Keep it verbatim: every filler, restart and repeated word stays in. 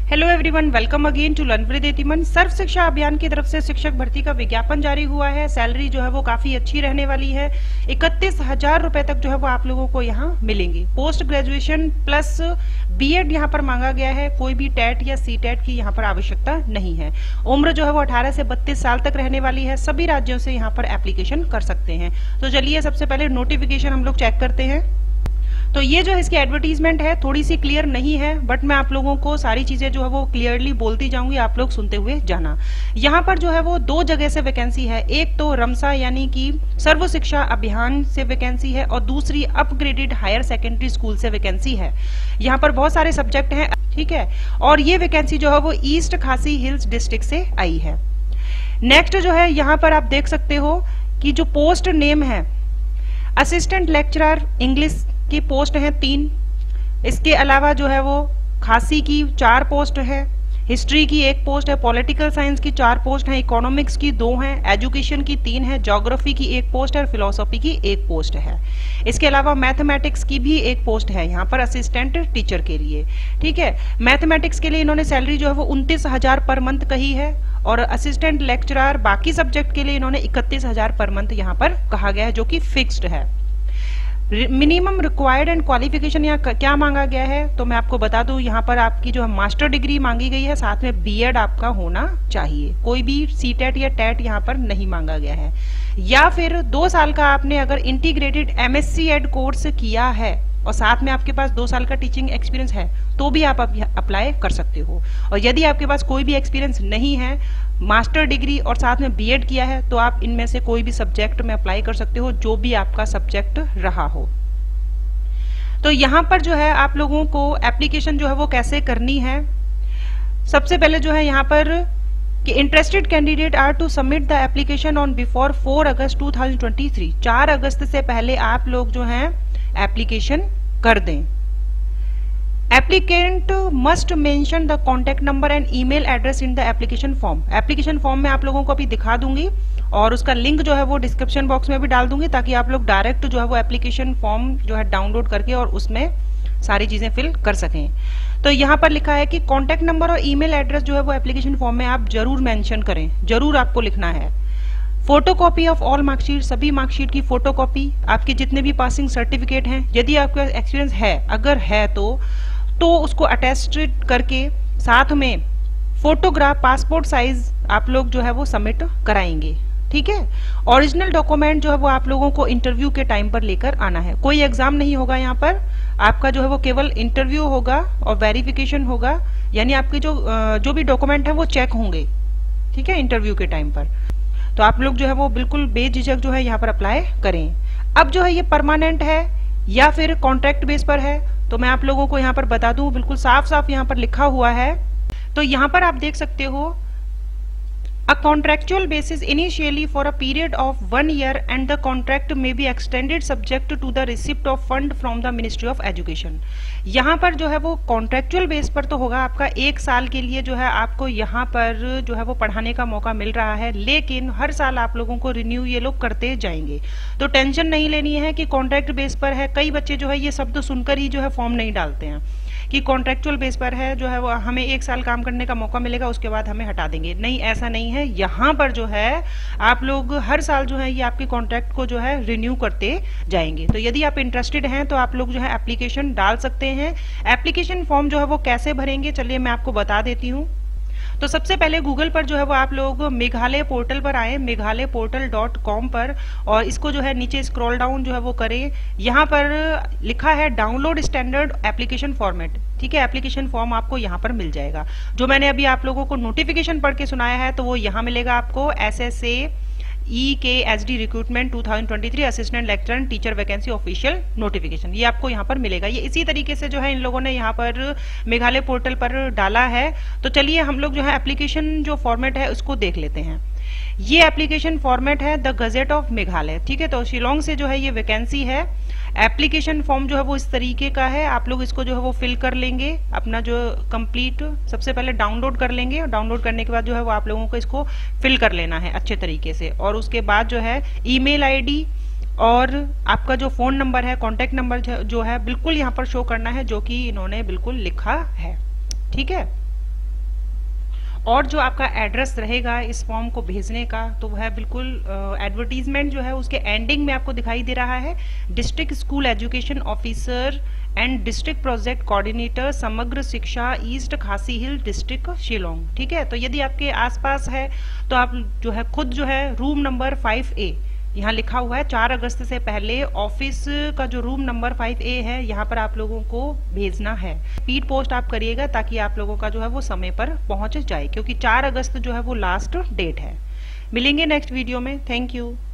Hello everyone, welcome again to learn with एतिमन। सर्व शिक्षा अभियान की तरफ से शिक्षक भर्ती का विज्ञापन जारी हुआ है। सैलरी जो है वो काफी अच्छी रहने वाली है। इकतीस हजार रुपए तक जो है वो आप लोगों को यहाँ मिलेंगी। पोस्ट ग्रेजुएशन प्लस बीएड यहाँ पर मांगा गया है। कोई भी टेट या सी टेट की यहाँ पर आवश्यकता नहीं है। उम्र जो है वो अठारह से बत्तीस साल तक रहने वाली है। सभी राज्यों से यहाँ पर एप्लीकेशन कर सकते हैं। तो चलिए सबसे पहले नोटिफिकेशन हम लोग चेक करते हैं। तो ये जो इसकी एडवर्टीजमेंट है थोड़ी सी क्लियर नहीं है, बट मैं आप लोगों को सारी चीजें जो है वो क्लियरली बोलती जाऊंगी, आप लोग सुनते हुए जाना। यहाँ पर जो है वो दो जगह से वैकेंसी है। एक तो रमसा यानी कि सर्व शिक्षा अभियान से वैकेंसी है और दूसरी अपग्रेडेड हायर सेकेंडरी स्कूल से वैकेंसी है। यहाँ पर बहुत सारे सब्जेक्ट हैं, ठीक है। और ये वैकेंसी जो है वो ईस्ट खासी हिल्स डिस्ट्रिक्ट से आई है। नेक्स्ट जो है यहाँ पर आप देख सकते हो कि जो पोस्ट नेम है असिस्टेंट लेक्चरर इंग्लिश की पोस्ट है तीन। इसके अलावा जो है वो खासी की चार पोस्ट है, हिस्ट्री की एक पोस्ट है, पॉलिटिकल साइंस की चार पोस्ट है, इकोनॉमिक्स की दो हैं, एजुकेशन की तीन है, ज्योग्राफी की एक पोस्ट है और फिलोसॉफी की एक पोस्ट है। इसके अलावा मैथमेटिक्स की भी एक पोस्ट है यहाँ पर असिस्टेंट टीचर के लिए, ठीक है। मैथमेटिक्स के लिए इन्होंने सैलरी जो है वो उनतीस हजार पर मंथ कही है और असिस्टेंट लेक्चरर बाकी सब्जेक्ट के लिए इन्होंने इकतीस हजार पर मंथ यहाँ पर कहा गया है, जो कि फिक्स्ड है। मिनिमम रिक्वायर्ड एंड क्वालिफिकेशन यहाँ क्या मांगा गया है तो मैं आपको बता दूं, यहाँ पर आपकी जो है मास्टर डिग्री मांगी गई है, साथ में बीएड आपका होना चाहिए। कोई भी सी टेट या टेट यहाँ पर नहीं मांगा गया है। या फिर दो साल का आपने अगर इंटीग्रेटेड एमएससी एड कोर्स किया है और साथ में आपके पास दो साल का टीचिंग एक्सपीरियंस है तो भी आप अप्लाई कर सकते हो। और यदि आपके पास कोई भी एक्सपीरियंस नहीं है, मास्टर डिग्री और साथ में बीएड किया है, तो आप इनमें से कोई भी सब्जेक्ट में अप्लाई कर सकते हो, जो भी आपका सब्जेक्ट रहा हो। तो यहाँ पर जो है आप लोगों को एप्लीकेशन जो है वो कैसे करनी है, सबसे पहले जो है यहाँ पर कि interested candidate are to submit the application on before four August two thousand twenty three. चार अगस्त से पहले आप लोग जो है एप्लीकेशन कर दें। Applicant must mention the contact number and email address in the application form. Application form में आप लोगों को अभी दिखा दूंगी और उसका लिंक जो है वो डिस्क्रिप्शन बॉक्स में भी डाल दूंगी, ताकि आप लोग डायरेक्ट जो है वो एप्लीकेशन फॉर्म जो है डाउनलोड करके और उसमें सारी चीजें फिल कर सकें। तो यहाँ पर लिखा है कि कॉन्टेक्ट नंबर और ईमेल एड्रेस जो है वो एप्लीकेशन फॉर्म में आप जरूर मेंशन करें, जरूर आपको लिखना है। फोटोकॉपी ऑफ ऑल मार्कशीट, सभी मार्कशीट की फोटोकॉपी, आपके जितने भी पासिंग सर्टिफिकेट हैं, यदि आपका एक्सपीरियंस है, अगर है तो तो उसको अटेस्टेड करके साथ में फोटोग्राफ पासपोर्ट साइज आप लोग जो है वो सबमिट कराएंगे, ठीक है। ओरिजिनल डॉक्यूमेंट जो है वो आप लोगों को इंटरव्यू के टाइम पर लेकर आना है। कोई एग्जाम नहीं होगा यहाँ पर, आपका जो है वो केवल इंटरव्यू होगा और वेरिफिकेशन होगा, यानी आपके जो जो भी डॉक्यूमेंट है वो चेक होंगे, ठीक है, इंटरव्यू के टाइम पर। तो आप लोग जो है वो बिल्कुल बेझिझक जो है यहाँ पर अप्लाई करें। अब जो है ये परमानेंट है या फिर कॉन्ट्रैक्ट बेस पर है, तो मैं आप लोगों को यहाँ पर बता दूं, बिल्कुल साफ साफ यहाँ पर लिखा हुआ है। तो यहाँ पर आप देख सकते हो, A contractual basis initially for a period of one year and the contract may be extended subject to the receipt of fund from the Ministry of Education। यहाँ पर जो है वो कॉन्ट्रेक्चुअल बेस पर तो होगा, आपका एक साल के लिए जो है आपको यहाँ पर जो है वो पढ़ाने का मौका मिल रहा है, लेकिन हर साल आप लोगों को रिन्यू ये लोग करते जाएंगे। तो टेंशन नहीं लेनी है कि कॉन्ट्रैक्ट बेस पर है। कई बच्चे जो है ये शब्द सुनकर ही जो है फॉर्म नहीं डालते हैं कि कॉन्ट्रेक्चुअल बेस पर है, जो है वो हमें एक साल काम करने का मौका मिलेगा, उसके बाद हमें हटा देंगे। नहीं, ऐसा नहीं है। यहाँ पर जो है आप लोग हर साल जो है ये आपके कॉन्ट्रैक्ट को जो है रिन्यू करते जाएंगे। तो यदि आप इंटरेस्टेड हैं तो आप लोग जो है एप्लीकेशन डाल सकते हैं। एप्लीकेशन फॉर्म जो है वो कैसे भरेंगे, चलिए मैं आपको बता देती हूँ। तो सबसे पहले गूगल पर जो है वो आप लोग मेघालय पोर्टल पर आए, मेघालय पोर्टल डॉट कॉम पर, और इसको जो है नीचे स्क्रॉल डाउन जो है वो करें। यहाँ पर लिखा है डाउनलोड स्टैंडर्ड एप्लीकेशन फॉर्मेट, ठीक है। एप्लीकेशन फॉर्म आपको यहाँ पर मिल जाएगा। जो मैंने अभी आप लोगों को नोटिफिकेशन पढ़ के सुनाया है तो वो यहाँ मिलेगा आपको। S S A E K H D recruitment two thousand twenty three assistant lecturer teacher vacancy official notification, ये आपको यहाँ पर मिलेगा। ये इसी तरीके से जो है इन लोगों ने यहाँ पर मेघालय पोर्टल पर डाला है। तो चलिए हम लोग जो है एप्लीकेशन जो फॉर्मेट है उसको देख लेते हैं। ये एप्लीकेशन फॉर्मेट है द गजेट ऑफ मेघालय, ठीक है। तो शिलोंग से जो है ये वैकेंसी है। एप्लीकेशन फॉर्म जो है वो इस तरीके का है, आप लोग इसको जो है वो फिल कर लेंगे, अपना जो कंप्लीट सबसे पहले डाउनलोड कर लेंगे। डाउनलोड करने के बाद जो है वो आप लोगों को इसको फिल कर लेना है अच्छे तरीके से, और उसके बाद जो है ईमेल आईडी और आपका जो फोन नंबर है, कॉन्टेक्ट नंबर जो है बिल्कुल यहाँ पर शो करना है, जो कि इन्होंने बिल्कुल लिखा है, ठीक है। और जो आपका एड्रेस रहेगा इस फॉर्म को भेजने का, तो वह बिल्कुल एडवर्टीजमेंट जो है उसके एंडिंग में आपको दिखाई दे रहा है, district school education officer and district project coordinator Samagra Shiksha east खासी हिल डिस्ट्रिक्ट शिलोंग। ठीक है, तो यदि आपके आसपास है तो आप जो है खुद जो है रूम नंबर फाइव ए यहाँ लिखा हुआ है, चार अगस्त से पहले ऑफिस का जो रूम नंबर फाइव ए है यहाँ पर आप लोगों को भेजना है। स्पीड पोस्ट आप करिएगा ताकि आप लोगों का जो है वो समय पर पहुंच जाए, क्योंकि चार अगस्त जो है वो लास्ट डेट है। मिलेंगे नेक्स्ट वीडियो में। Thank you.